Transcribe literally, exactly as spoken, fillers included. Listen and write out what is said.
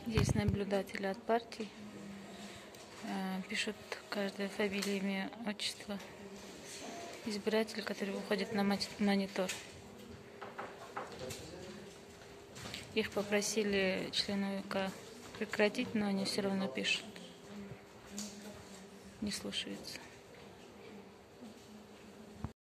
Здесь наблюдатели от партий. Пишут каждая фамилия, имя, отчество. Избиратель, который выходит на монитор. Их попросили члены УК прекратить, но они все равно пишут. Не слушаются.